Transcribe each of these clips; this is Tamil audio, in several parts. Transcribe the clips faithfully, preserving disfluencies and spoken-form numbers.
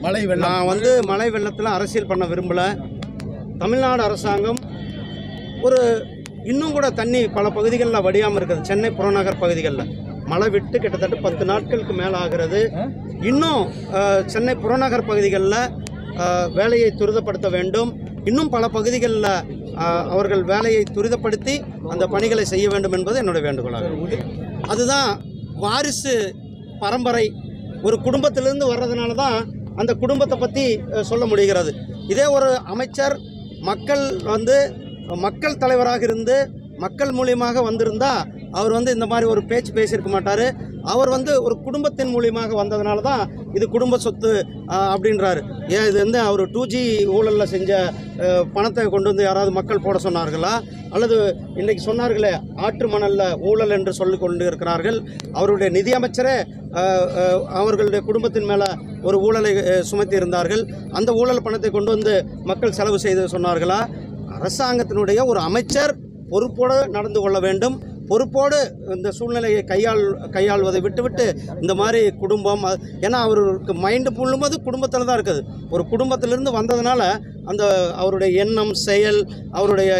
மழை வெள்ளம் நான் வந்து மழை வெள்ளத்தில் அரசியல் பண்ண விரும்பலை. தமிழ்நாடு அரசாங்கம் ஒரு இன்னும் கூட தண்ணி பல பகுதிகளில் வடியாமல் இருக்குது. சென்னை புறநகர் பகுதிகளில் மழை விட்டு கிட்டத்தட்ட பத்து நாட்களுக்கு மேலே ஆகிறது. இன்னும் சென்னை புறநகர் பகுதிகளில் வேலையை துரிதப்படுத்த வேண்டும். இன்னும் பல பகுதிகளில் அவர்கள் வேலையை துரிதப்படுத்தி அந்த பணிகளை செய்ய வேண்டும் என்பது என்னுடைய வேண்டுகோளாக. அதுதான் வாரிசு பரம்பரை ஒரு குடும்பத்திலிருந்து வர்றதுனால தான் அந்த குடும்பத்தை பற்றி சொல்ல முடிகிறது. இதே ஒரு அமைச்சர் மக்கள் வந்து மக்கள் தலைவராக இருந்து மக்கள் மூலியமாக வந்திருந்தால் அவர் வந்து இந்த மாதிரி ஒரு பேச்சு பேசியிருக்க மாட்டார். அவர் வந்து ஒரு குடும்பத்தின் மூலியமாக வந்ததுனால தான் இது குடும்ப சொத்து அப்படின்றாரு. ஏன் இது வந்து அவர் டூ ஜி ஊழலில் செஞ்ச பணத்தை கொண்டு வந்து யாராவது மக்கள் போட சொன்னார்களா? அல்லது இன்றைக்கி சொன்னார்களே ஆற்று மணலில் ஊழல் என்று சொல்லி கொண்டு இருக்கிறார்கள். அவருடைய நிதியமைச்சரே அவர்களுடைய குடும்பத்தின் மேலே ஒரு ஊழலை சுமத்தி இருந்தார்கள். அந்த ஊழல் பணத்தை கொண்டு வந்து மக்கள் செலவு செய்து சொன்னார்களா? அரசாங்கத்தினுடைய ஒரு அமைச்சர் பொறுப்போடு நடந்து கொள்ள வேண்டும். பொறுப்போடு இந்த சூழ்நிலையை கையாள் கையாள்வதை விட்டுவிட்டு இந்த மாதிரி குடும்பம், ஏன்னா அவருக்கு மைண்டு புள்ளும்போது குடும்பத்தில் தான் இருக்குது. ஒரு குடும்பத்திலிருந்து வந்ததுனால அந்த அவருடைய எண்ணம், செயல், அவருடைய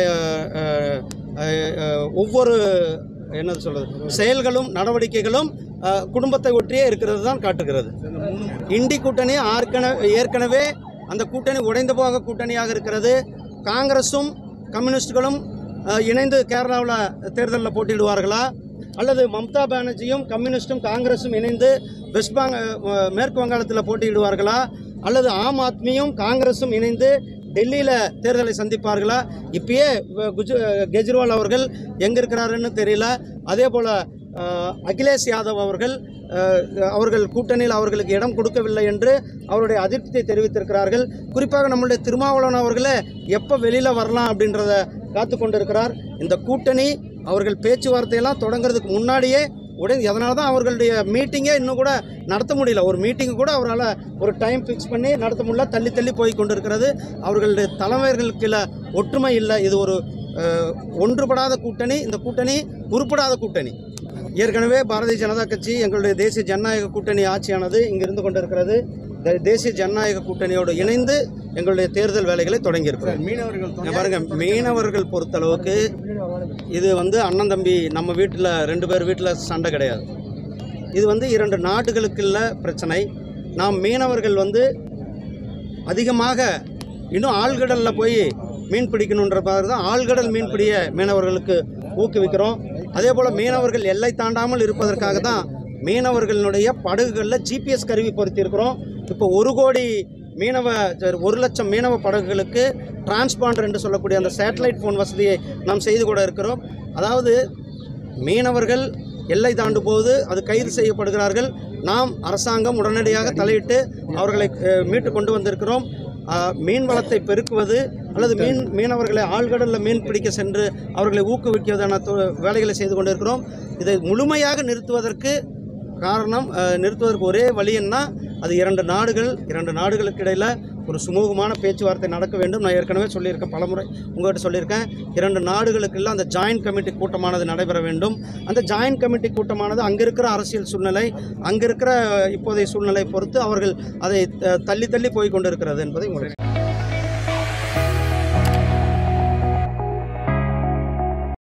ஒவ்வொரு என்னது சொல்கிறது செயல்களும் நடவடிக்கைகளும் குடும்பத்தை ஒற்றியே இருக்கிறது தான் காட்டுகிறது. இண்டி கூட்டணி ஏற்கனவே ஏற்கனவே அந்த கூட்டணி உடைந்து போக கூட்டணியாக இருக்கிறது. காங்கிரஸும் கம்யூனிஸ்டுகளும் இணைந்து கேரளாவில் தேர்தலில் போட்டியிடுவார்களா? அல்லது மம்தா பானர்ஜியும் கம்யூனிஸ்டும் காங்கிரஸும் இணைந்து வெஸ்ட் பெங்க மேற்கு வங்காளத்தில் போட்டியிடுவார்களா? அல்லது ஆம் ஆத்மியும் காங்கிரஸும் இணைந்து டெல்லியில் தேர்தலை சந்திப்பார்களா? இப்பயே குஜ கெஜ்ரிவால் அவர்கள் எங்கே இருக்கிறாருன்னு தெரியல. அதே போல் அகிலேஷ் யாதவ் அவர்கள் அவர்கள் கூட்டணியில் அவர்களுக்கு இடம் கொடுக்கவில்லை என்று அவருடைய அதிருப்தியை தெரிவித்திருக்கிறார்கள். குறிப்பாக நம்முடைய திருமாவளவன் அவர்களே எப்போ வெளியில் வரலாம் அப்படின்றத காத்து கொண்டிருக்கிறார். இந்த கூட்டணி அவர்கள் பேச்சுவார்த்தையெல்லாம் தொடங்கிறதுக்கு முன்னாடியே உடனே அதனால தான் அவர்களுடைய மீட்டிங்கே இன்னும் கூட நடத்த முடியல. ஒரு மீட்டிங்கு கூட அவரால் ஒரு டைம் ஃபிக்ஸ் பண்ணி நடத்த முடியல. தள்ளி தள்ளி போய் கொண்டிருக்கிறது. அவர்களுடைய தலைவர்களுக்கு ஒற்றுமை இல்லை. இது ஒரு ஒன்றுபடாத கூட்டணி. இந்த கூட்டணி உருப்படாத கூட்டணி. ஏற்கனவே பாரதிய ஜனதா கட்சி எங்களுடைய தேசிய ஜனநாயக கூட்டணி ஆட்சியானது இங்கே இருந்து கொண்டிருக்கிறது. தேசிய ஜனநாயக கூட்டணியோடு இணைந்து எங்களுடைய தேர்தல் வேலைகளை தொடங்கியிருக்கிறோம். மீனவர்கள் பாருங்க, மீனவர்கள் பொறுத்தளவுக்கு இது வந்து அண்ணன் தம்பி நம்ம வீட்டில் ரெண்டு பேர் வீட்டில் சண்டை கிடையாது. இது வந்து இரண்டு நாடுகளுக்குள்ள பிரச்சனை. நாம் மீனவர்கள் வந்து அதிகமாக இன்னும் ஆழ்கடலில் போய் மீன் பிடிக்கணுன்ற மாதிரி தான் ஆழ்கடல் மீன்பிடிய மீனவர்களுக்கு ஊக்குவிக்கிறோம். அதே போல் மீனவர்கள் எல்லை தாண்டாமல் இருப்பதற்காக தான் மீனவர்களுடைய படகுகளில் ஜிபிஎஸ் கருவி பொருத்தியிருக்கிறோம். இப்போ ஒரு கோடி மீனவ ஒரு லட்சம் மீனவ படகுகளுக்கு டிரான்ஸ்பாண்டர் என்று சொல்லக்கூடிய அந்த சேட்டலைட் ஃபோன் வசதியை நாம் செய்து கூட இருக்கிறோம். அதாவது மீனவர்கள் எல்லை தாண்டும் போது அது கைது செய்யப்படுகிறார்கள். நாம் அரசாங்கம் உடனடியாக தலையிட்டு அவர்களை மீட்டு கொண்டு வந்திருக்கிறோம். மீன் வளத்தை பெருக்குவது அல்லது மீன் மீனவர்களை ஆழ்கடலில் மீன் பிடிக்க சென்று அவர்களை ஊக்குவிக்குவதான வேலைகளை செய்து கொண்டிருக்கிறோம். இதை முழுமையாக நிறுத்துவதற்கு காரணம் நிறுத்துவதற்கு ஒரே வழி என்ன? அது இரண்டு நாடுகள் இரண்டு நாடுகளுக்கு இடையில் ஒரு சுமூகமான பேச்சுவார்த்தை நடக்க வேண்டும். நான் ஏற்கனவே சொல்லியிருக்கேன், பலமுறை உங்கள்கிட்ட சொல்லியிருக்கேன். இரண்டு நாடுகளுக்குள்ள அந்த ஜாயின்ட் கமிட்டி கூட்டமானது நடைபெற வேண்டும். அந்த ஜாயின்ட் கமிட்டி கூட்டமானது அங்கே இருக்கிற அரசியல் சூழ்நிலை, அங்கே இருக்கிற இப்போதைய சூழ்நிலை பொறுத்து அவர்கள் அதை தள்ளி தள்ளி போய் கொண்டிருக்கிறது என்பதை உங்களுக்கு